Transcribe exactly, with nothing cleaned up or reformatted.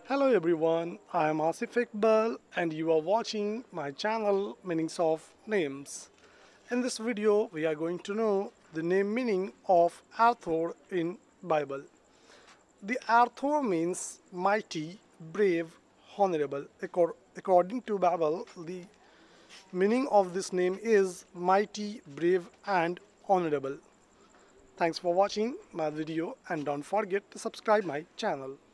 Hello everyone, I am Asif Iqbal and you are watching my channel Meanings of Names. In this video we are going to know the name meaning of Arthur in Bible. The Arthur means mighty, brave, honorable. Accor- According to Bible, the meaning of this name is mighty, brave and honorable. Thanks for watching my video and don't forget to subscribe my channel.